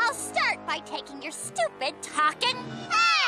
I'll start by taking your stupid talking head!